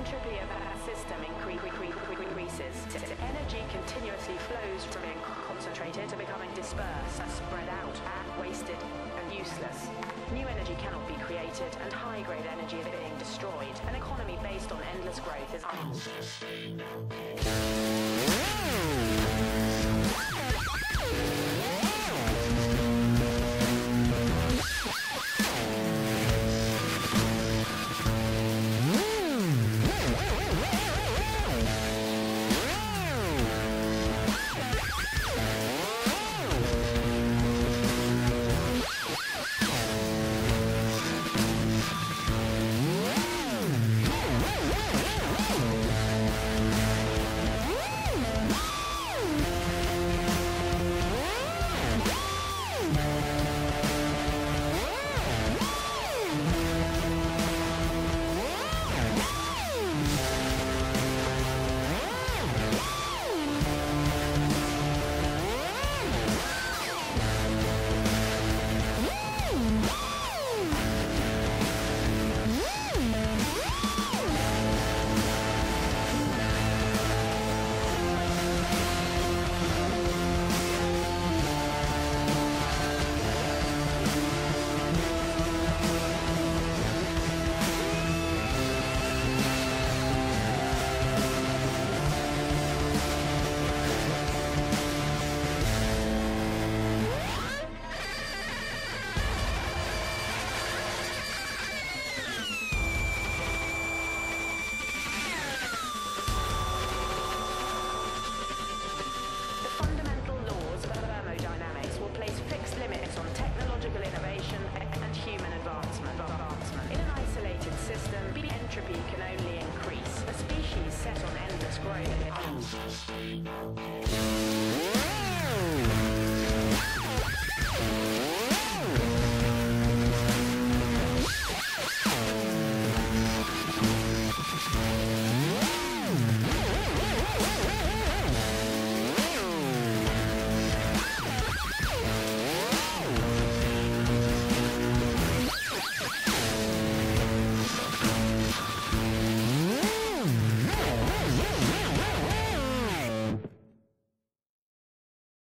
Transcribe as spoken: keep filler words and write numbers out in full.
entropy of that system incre- incre- increases. Energy continuously flows from being concentrated to becoming dispersed, spread out, wasted, and useless. New energy cannot be created, and high-grade energy is being destroyed. An economy based on endless growth is unsustainable. Entropy can only increase. A species set on endless growth.